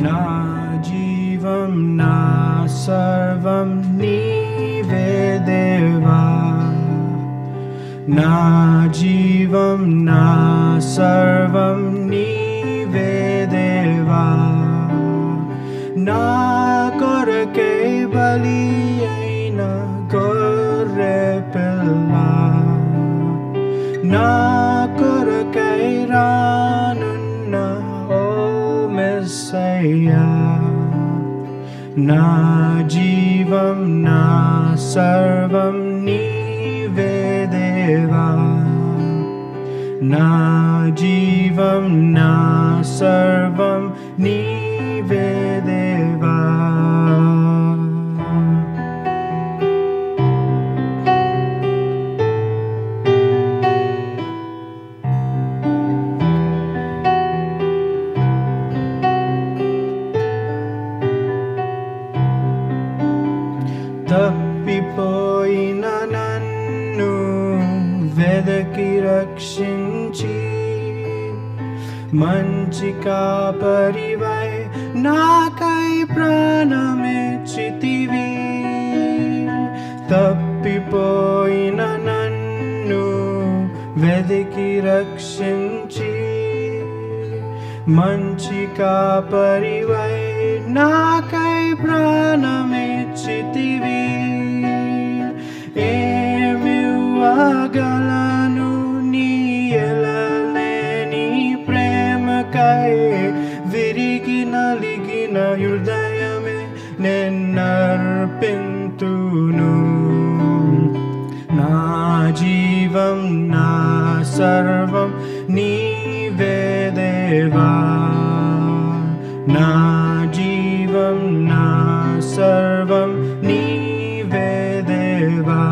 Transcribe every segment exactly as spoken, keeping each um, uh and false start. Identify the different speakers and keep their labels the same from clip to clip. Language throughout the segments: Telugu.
Speaker 1: నా జీవం నా సర్వం నీవే దేవా నా జీవం నా సర్వం నీవే దేవా నా కొరకై బలి అయిన గొర్రె పిల్ల నా కొరకై రానున్న ఓ మెస్సయ్యా నా జీవం నా సర్వం నీవే దేవా నా జీవం నా సర్వం నీవే దేవా తప్పిపోయిన నన్ను వెదకి రక్షించి మంచి కాపరివై నాకై ప్రాణమిచ్చితివి తప్పిపోయిన నన్ను వెదకి రక్షించి మంచి కాపరివై నాకై ప్రాణమిచ్చితివి ఏమివ్వగలను నీ ఎలలేని ప్రేమకై విరిగి నలిగిన హృదయమే నిన్నర్పింతును నా జీవం నా సర్వం నీవే దేవా నా జీవం నా సర్వం నీవే దేవా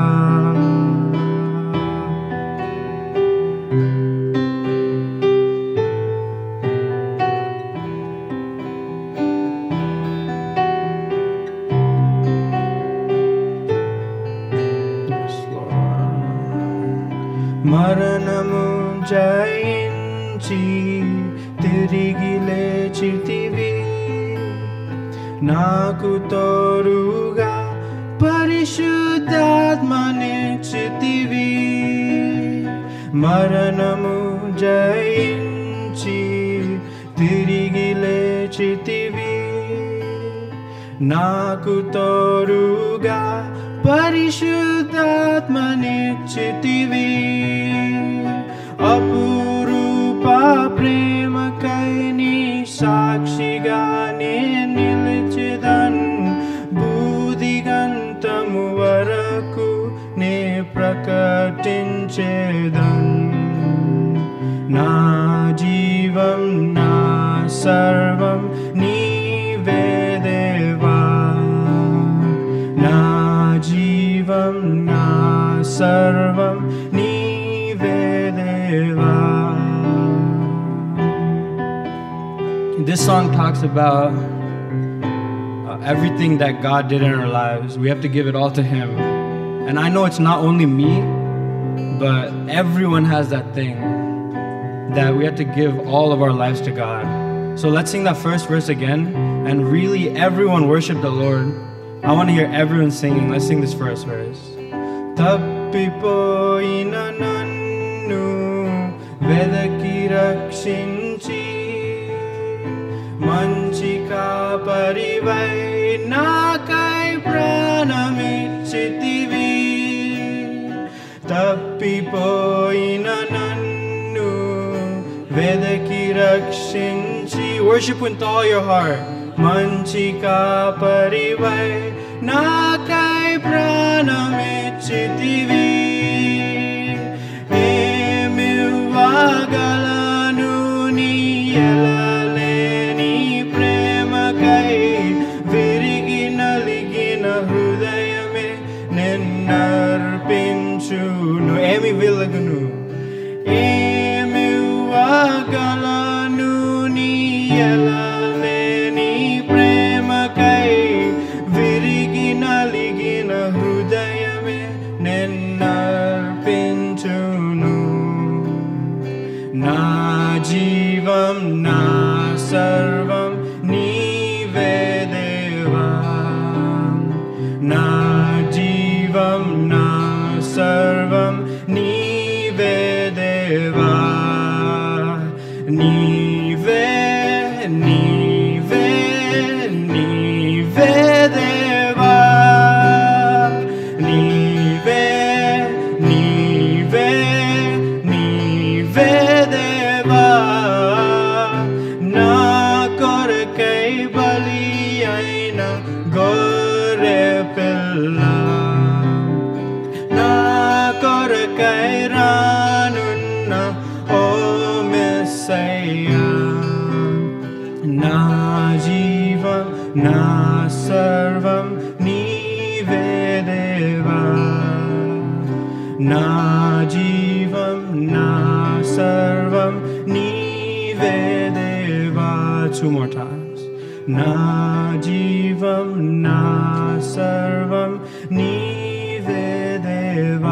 Speaker 1: మరణము జయించి తిరిగి లేచితివి నాకు తోడుగా పరిశుద్ధాత్మనిచ్చితివి మరణము జయించి తిరిగి లేచితివి నాకు తోడుగా పరిశుద్ధాత్మనిచ్చితివి అపురూప ప్రేమకై నీ సాక్షిగా నే నిలిచెదన్ బూదిగంతము వరకు నే ప్రకటించేదన్ నా జీవం నా సర్వం నీవే దేవా నా జీవం నా సర్వం నీవే దేవా. This song talks about uh, everything that God did in our lives. We have to give it all to Him. And I know it's not only me, but everyone has that thing that we have to give all of our lives to God. So let's sing that first verse again and really everyone worship the Lord. I want to hear everyone singing. Let's sing this first verse. Tappipoyina nannu vedaki rakshinchi manchi kaparivai nakai pranamichitivi tappipoyina nannu vedaki rakshinchi. Worship with all your heart. మంచి కాపరివై నాకై ప్రాణమిచ్చితివి ఏమివ్వగలను నీ ఎలలేని ప్రేమకై విరిగి నలిగిన హృదయమే నిన్నర్పించును ఏమి వెలుగును ఏమివ్వగలను నీ ఎల విరిగి నలిగిన హృదయమే నిన్న నీవే నీవే దేవా నీవే నీవే నీవే దేవా నా కొరకై బలి అయిన గొర్రె పిల్ల నా కొరకై రానున్న ఓ మెస్సయ్యా నా జీవం నా సర్వం నీవే దేవా నా జీవం నా సర్వం నీవే దేవా. Two more times. నా జీవం నా సర్వం నీవే దేవా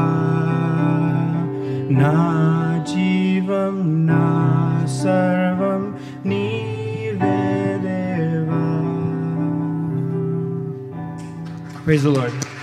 Speaker 1: నా జీవం నా సర్వం నీవే దేవా. Praise the Lord.